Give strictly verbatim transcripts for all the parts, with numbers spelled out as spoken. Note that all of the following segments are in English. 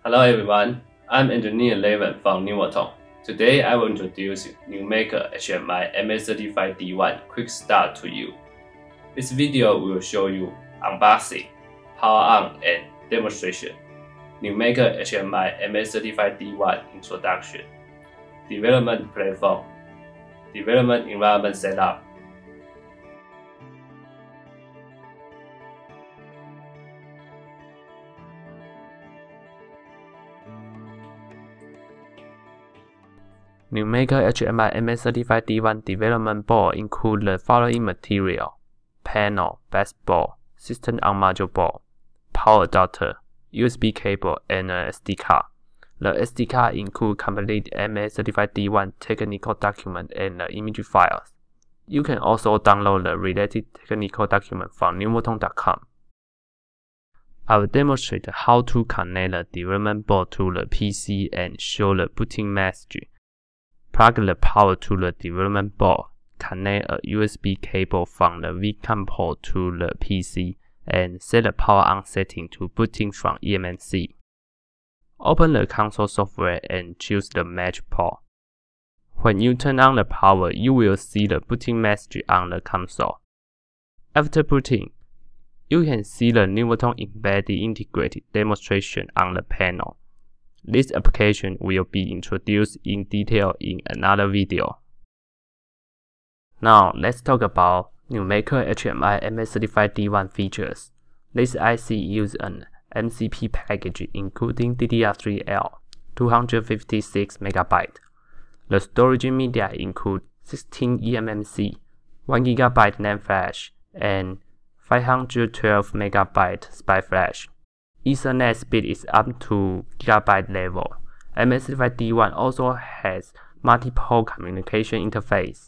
Hello everyone, I'm Engineer Levin from Nuvoton. Today I will introduce NewMaker H M I M A thirty-five D one Quick Start to you. This video will show you unboxing, power on and demonstration, NewMaker H M I M A thirty-five D one introduction, development platform, development environment setup. NewMaker H M I M A thirty-five D one development board includes the following material: panel, baseboard, system on module board, power adapter, U S B cable, and an S D card. The S D card includes complete M A thirty-five D one technical document and the image files. You can also download the related technical document from nuvoton dot com. I will demonstrate how to connect the development board to the P C and show the booting message. Plug the power to the development board, connect a U S B cable from the V COM port to the P C, and set the power on setting to booting from E M M C. Open the console software and choose the match port. When you turn on the power, you will see the booting message on the console. After booting, you can see the Nuvoton embedded integrated demonstration on the panel. This application will be introduced in detail in another video. Now let's talk about NewMaker H M I M A thirty-five D one features. This I C uses an M C P package including D D R three L, two hundred fifty-six megabytes. The storage media includes sixteen E M M C, one gigabyte NAND flash, and five hundred twelve megabyte S P I flash. Ethernet speed is up to gigabyte level. M A thirty-five D one also has multiple communication interface.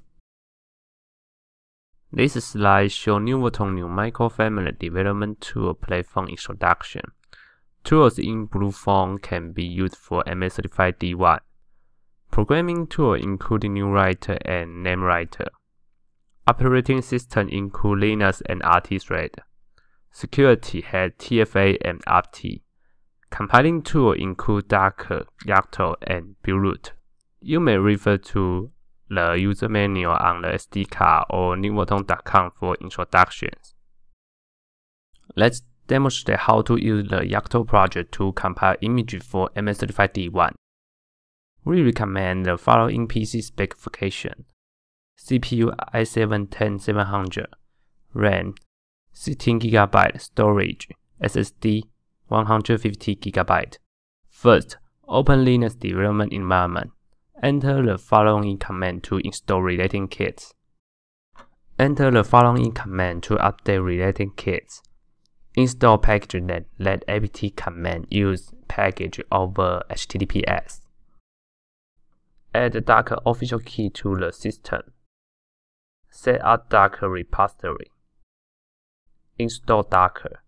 This slide shows Nuvoton NewMaker Family Development Tool Platform introduction. Tools in blue font can be used for M A thirty-five D one. Programming tools include NewWriter and NameWriter. Operating system include Linux and R T Thread. Security has T F A and R T. Compiling tools include Docker, Yocto, and Build. You may refer to the user manual on the S D card or nuvoton dot com for introductions. Let's demonstrate how to use the Yocto project to compile images for M A thirty-five D one. We recommend the following P C specification: C P U i seven ten seven hundred, RAM sixteen gigabyte, storage S S D one hundred fifty gigabyte. First, open Linux development environment. Enter the following command to install related kits. Enter the following command to update related kits. Install package that let apt command use package over H T T P S. Add the Docker official key to the system. Set up Docker repository. Install Docker.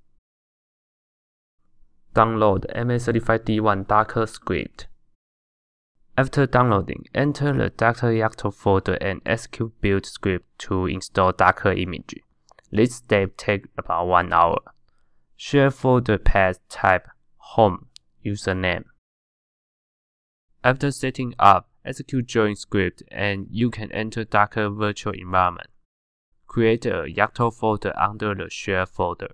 Download M A thirty-five D one Docker script. After downloading, enter the Docker Yocto folder and execute build script to install Docker image. This step takes about one hour. Share folder path type home username. After setting up, execute join script and you can enter Docker virtual environment. Create a Yocto folder under the share folder.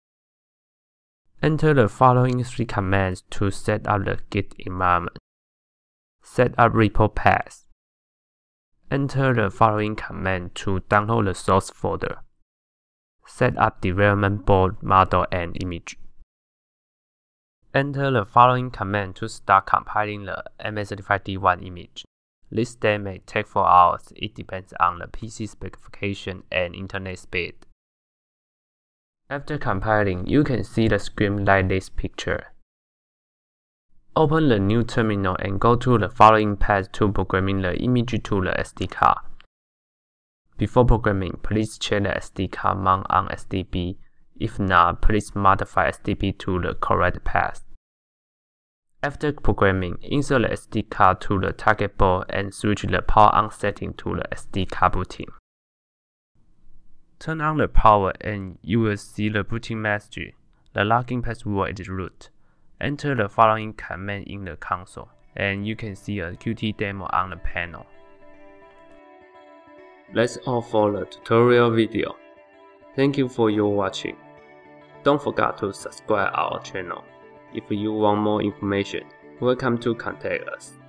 Enter the following three commands to set up the Git environment. Set up repo path. Enter the following command to download the source folder. Set up development board model and image. Enter the following command to start compiling the M A thirty-five D one image. This step may take four hours. It depends on the P C specification and internet speed. After compiling, you can see the screen like this picture. Open the new terminal and go to the following path to programming the image to the S D card. Before programming, please check the S D card mount on S D B. If not, please modify S D B to the correct path. After programming, insert the S D card to the target board and switch the power on setting to the S D card booting. Turn on the power and you will see the booting message. The login password is root. Enter the following command in the console, and you can see a Qt demo on the panel. That's all for the tutorial video. Thank you for your watching. Don't forget to subscribe our channel. If you want more information, welcome to contact us.